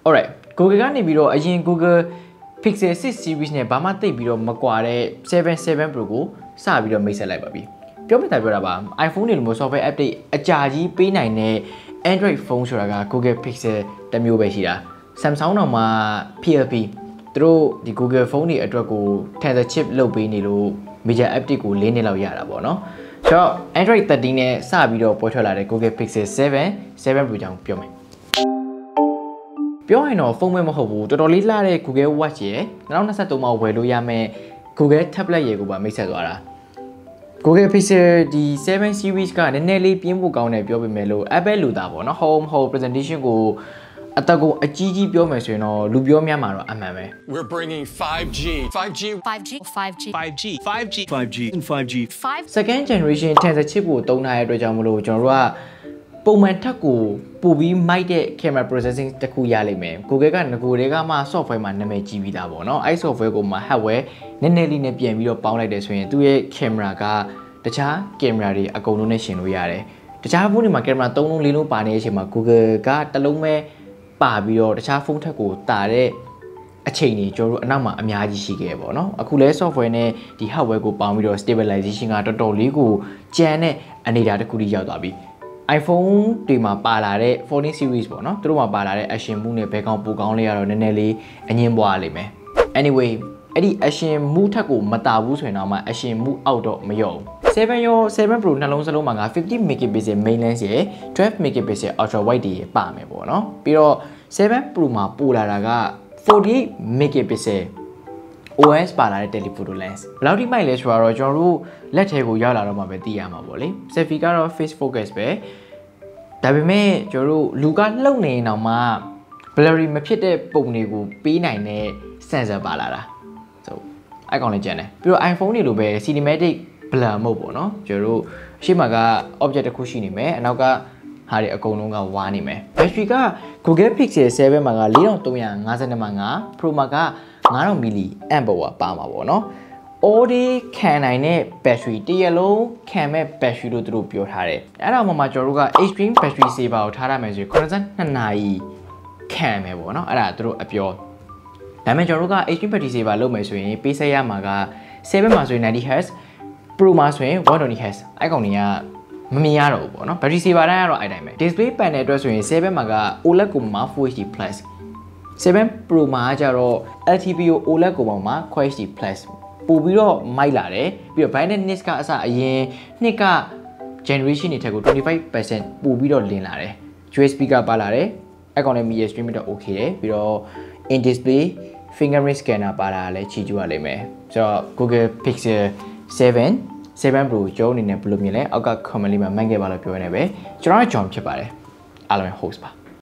Alright, Google ကနေပြီးတော့အရင် Google Pixel 6 series နဲ့ဘာမှတိတ်ပြီးတော့မကွာတဲ့7 Pro ကိုစပြီးတော့မိတ်ဆက်လိုက်ပါပြီပြောပြတာပြောတာပါ iPhone တွေလိုမျိုး software update အကြာကြီးပေးနိုင်တဲ့ Android phone ဆိုတာက Google Pixel တစ်မျိုးပဲရှိတာ Samsung တော့မှ PLP သူတို့ဒီ Google phone တွေအတွက်ကို Tensor chip လုပ်ပေးနေလို့ major update ကို4နှစ်လောက်ရတာပေါ့နော်ဆိုတော့ Android 13နဲ့စပြီးတော့ပေါ်ထွက်လာတဲ့ Google Pixel 7 Pro ကြောင့်ပြောမယ်ပြောရင်တော့ဖုန်းပဲမဟုတ်ဘူးတော်တော်လေးလှတဲ့ Google Watch ရယ်2023မှာဝယ်လို့ရမယ့် Google Tablet ရယ်ကိုပါမိတ်ဆက်သွားတာ Google Pixel ဒီ 7 series ကနည်းနည်းလေးပြင်းဖို့ကောင်းတယ်ပြောပေမဲ့လို့ Apple လူသားပေါ့နော် home presentation ကိုအတက်ကိုအကြီးကြီးပြောမယ်ဆိုရင်တော့လူပြောများမှာတော့အမှန်ပဲ We're bringing 5G 5G and 5G second generation Tensor chip ကိုသုံးထားတဲ့အတွက်ကြောင့်မလို့ကျွန်တော်တို့ကပုံမှန်ထက်ကိုပိုပြီးမိုက်တဲ့ camera processing တစ်ခုရလိမ့်မယ် Google ကငကိုတွေကမှ software မှာနာမည်ကြီးပြီးသားပေါ့နော်အဲ့ software ကိုမှ hardware နည်းနည်းလေးနဲ့ပြန်ပြီးတော့ပေါင်းလိုက်တယ်ဆိုရင်သူ့ရဲ့ camera ကတခြား camera တွေအကုန်လုံးနဲ့ရှင်လို့ရတယ်တခြားဖုန်းတွေမှာ camera 3လုံး4လုံးပါနေတဲ့အချိန်မှာ Google ကတစ်လုံးပဲပါပြီးတော့တခြားဖုန်းထက်ကိုတာတဲ့အချိန်ကြီးကျွန်တော်တို့အနောက်မှာအများကြီးရှိခဲ့ပေါ့နော်အခုလဲ software နဲ့ဒီ hardware ကိုပေါင်းပြီးတော့ stabilization ကတော်တော်လေးကိုကျန်တဲ့အနေအထားတစ်ခုထိရောက်သွားပြီiPhone တွေမှာပါလာတဲ့14 series ပေါ့နော်သူတို့မှာပါလာတဲ့ action move နဲ့ဘယ်ကောင်ပိုကောင်းလဲရတော့နည်းနည်းလေးအငင်းပွားလိမ့်မယ် anyway အဲ့ဒီ action move ထက်ကိုမတာဘူးဆိုရင်တော့မှ action move အောက်တော့မရော7ရော7 Pro နှလုံးစလုံးမှာက50 megapixel main lens ရယ်12 megapixel ultra wide တွေပါမယ်ပေါ့နော်ပြီးတော့7 Pro မှာပိုလာတာက48 megapixel OS ပါလာတဲ့ telephoto lens ဘယ်လောက်ထိမိုက်လဲဆိုတော့ကျွန်တော်တို့လက်ထဲကိုရောက်လာတော့မှပဲသိရမှာပေါ့လေ selfie ကတော့ face focus ပဲဒါပေမဲ့ကျွန်တော်တို့လူကလှုပ်နေအောင်မှ blurry မဖြစ်တဲ့ပုံတွေကိုပေးနိုင်တဲ့ sensor ပါလာတာဆိုအဲ့ကောင်လေးကျန်တယ်ပြီးတော့ iPhone တွေလိုပဲ cinematic blur mode ပေါ့နော်ကျွန်တော်တို့အရှိမက object တစ်ခုရှိနေမယ်အနောက်ကဟာတွေအကုန်လုံးကဝါနေမယ် battery က Google Pixel 7မှာက4352 Pro မှာက9000 mAh ပါမှာပေါ့နော် all day ခံနိုင်တဲ့ battery တရက်လုံးခံမဲ့ battery လို့သူတို့ပြောထားတယ်အဲ့ဒါမှမှကျွန်တော်တို့က extreme battery saver ကိုထားရမယ်ဆိုရင်82နာရီခံမယ်ပေါ့နော်အဲ့ဒါသူတို့အပြောဒါပေမဲ့ကျွန်တော်တို့က extreme battery saver လုပ်မယ်ဆိုရင်ပေးဆက်ရမှာက7မှာဆိုရင်90Hz Pro မှာဆိုရင် 120Hz အဲ့ကောင်တွေကမမြင်ရတော့ဘူးပေါ့နော် battery saver တိုင်းကတော့အဲ့တိုင်းပဲ display panel အတွက်ဆိုရင်7မှာက OLED ကိုမှာ Full HD Plus 7 Pro မှာကျတော့ LTPO OLED ကိုမှာ Quad HD Plus ပို့ပြီးတော့မိုက်လာတယ်ပြီးတော့ brightness ကအစအရင်နှစ်က generation တွေထက်ကို 25% ပို့ပြီးတော့လင်းလာတယ် USB ကပါလာတယ်အဲ့ကောင်လည်း media streaming တော့ okay တယ်ပြီးတော့ in display fingerprint scanner ပါလာလည်းချီကျူရလိမ့်မယ်ဆိုတော့ Google Pixel 7 Pro ကျုံးအနေနဲ့ဘယ်လိုမြင်လဲအောက်က comment လေးမှာမှတ်ခဲ့ပါလို့ပြောနေပဲကျွန်တော်က John ဖြစ်ပါတယ်အားလုံး host ပါ